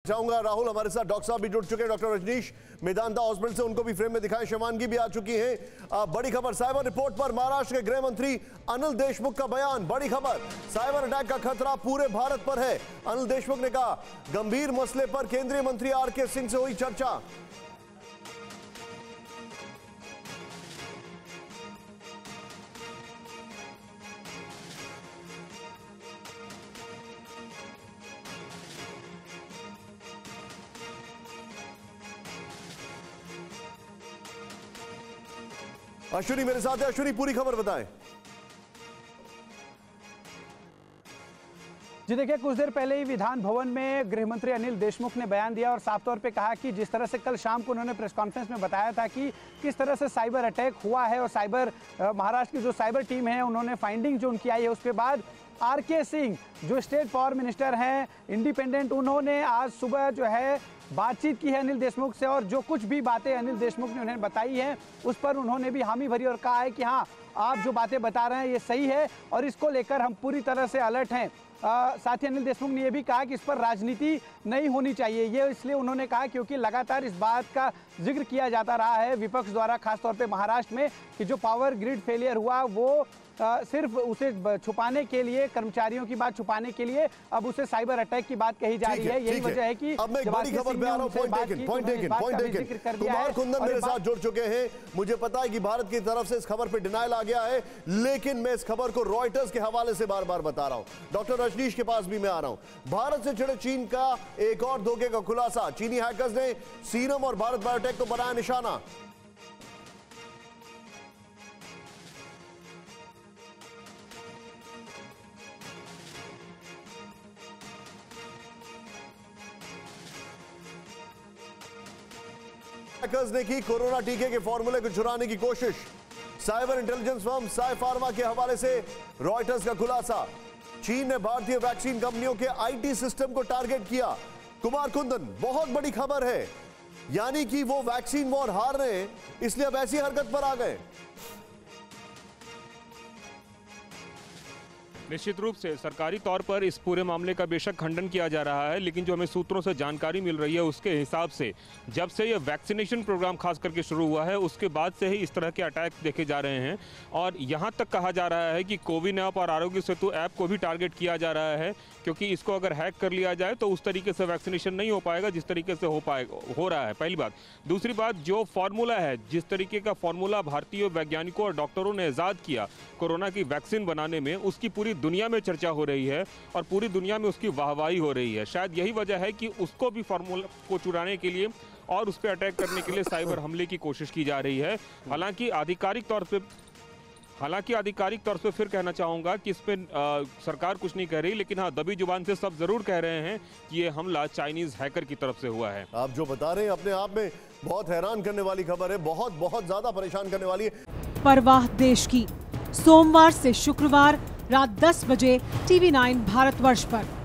चाहूंगा राहुल, हमारे साथ डॉक्टर साहब भी जुड़ चुके हैं, डॉक्टर रजनीश मेदांता हॉस्पिटल से, उनको भी फ्रेम में दिखाएं। शिवानगी भी आ चुकी हैं। बड़ी खबर, साइबर रिपोर्ट पर महाराष्ट्र के गृह मंत्री अनिल देशमुख का बयान। बड़ी खबर, साइबर अटैक का खतरा पूरे भारत पर है। अनिल देशमुख ने कहा, गंभीर मसले पर केंद्रीय मंत्री आर.के. सिंह से हुई चर्चा। अश्विनी मेरे साथ है। अश्विनी, पूरी खबर बताएं। जी देखिए, कुछ देर पहले ही विधान भवन में गृह मंत्री अनिल देशमुख ने बयान दिया और साफ तौर पे कहा कि जिस तरह से कल शाम को उन्होंने प्रेस कॉन्फ्रेंस में बताया था कि किस तरह से साइबर अटैक हुआ है और साइबर महाराष्ट्र की जो साइबर टीम है उन्होंने फाइंडिंग जो उनकी आई है उसके बाद आर.के. सिंह जो स्टेट पावर मिनिस्टर हैं इंडिपेंडेंट, उन्होंने आज सुबह जो है बातचीत की है अनिल देशमुख से और जो कुछ भी बातें अनिल देशमुख ने उन्हें बताई हैं उस पर उन्होंने भी हामी भरी और कहा है कि हाँ, आप जो बातें बता रहे हैं ये सही है और इसको लेकर हम पूरी तरह से अलर्ट हैं। साथ ही अनिल देशमुख ने यह भी कहा कि इस पर राजनीति नहीं होनी चाहिए। ये इसलिए उन्होंने कहा क्योंकि लगातार इस बात का जिक्र किया जाता रहा है विपक्ष द्वारा, खासतौर पे महाराष्ट्र में, कि जो पावर ग्रिड फेलियर हुआ वो सिर्फ उसे छुपाने के लिए, कर्मचारियों की बात छुपाने के लिए अब उसे साइबर अटैक की बात कही जा रही है। यही वजह है कि अब मैं एक बड़ी खबर पे आ रहा हूं। Point taken. कुमार कुंदन मेरे साथ जुड़ चुके हैं। मुझे पता है कि भारत की तरफ से इस खबर पे डिनायल आ गया है, लेकिन मैं इस खबर को रॉयटर्स के हवाले से बार बार बता रहा हूं। डॉक्टर रजनीश के पास भी मैं आ रहा हूं। भारत से छिड़े चीन का एक और धोखे का खुलासा। चीनी हैकर्स ने सीरम और भारत बायोटेक को बनाया निशाना। हैकर्स ने की कोरोना टीके के फॉर्मूले को चुराने की कोशिश। Cyber intelligence firm Cyfirma के हवाले से रॉयटर्स का खुलासा। चीन ने भारतीय वैक्सीन कंपनियों के आईटी सिस्टम को टारगेट किया। कुमार कुंदन, बहुत बड़ी खबर है, यानी कि वो वैक्सीन वॉर हार रहे हैं, इसलिए अब ऐसी हरकत पर आ गए। निश्चित रूप से सरकारी तौर पर इस पूरे मामले का बेशक खंडन किया जा रहा है, लेकिन जो हमें सूत्रों से जानकारी मिल रही है उसके हिसाब से जब से ये वैक्सीनेशन प्रोग्राम खास करके शुरू हुआ है उसके बाद से ही इस तरह के अटैक देखे जा रहे हैं। और यहाँ तक कहा जा रहा है कि कोविन ऐप और आरोग्य सेतु ऐप को भी टारगेट किया जा रहा है, क्योंकि इसको अगर हैक कर लिया जाए तो उस तरीके से वैक्सीनेशन नहीं हो पाएगा जिस तरीके से हो रहा है। पहली बात। दूसरी बात, जो फार्मूला है, जिस तरीके का फार्मूला भारतीय वैज्ञानिकों और डॉक्टरों ने ईजाद किया कोरोना की वैक्सीन बनाने में, उसकी पूरी दुनिया में चर्चा हो रही है और पूरी दुनिया में उसकी वाहवाही हो रही है। शायद यही वजह है कि उसको भी फार्मूला को चुराने के लिए और उस पर अटैक करने के लिए साइबर हमले की कोशिश की जा रही है। हालांकि आधिकारिक तौर पे फिर कहना चाहूंगा कि इस पे सरकार कुछ नहीं कह रही, लेकिन हाँ, दबी जुबान से सब जरूर कह रहे हैं कि ये हमला चाइनीज हैकर की तरफ से हुआ है। आप जो बता रहे हैं अपने आप में बहुत हैरान करने वाली खबर है, बहुत ज्यादा परेशान करने वाली है। परवाह देश की, सोमवार से शुक्रवार रात 10 बजे TV9 भारतवर्ष पर।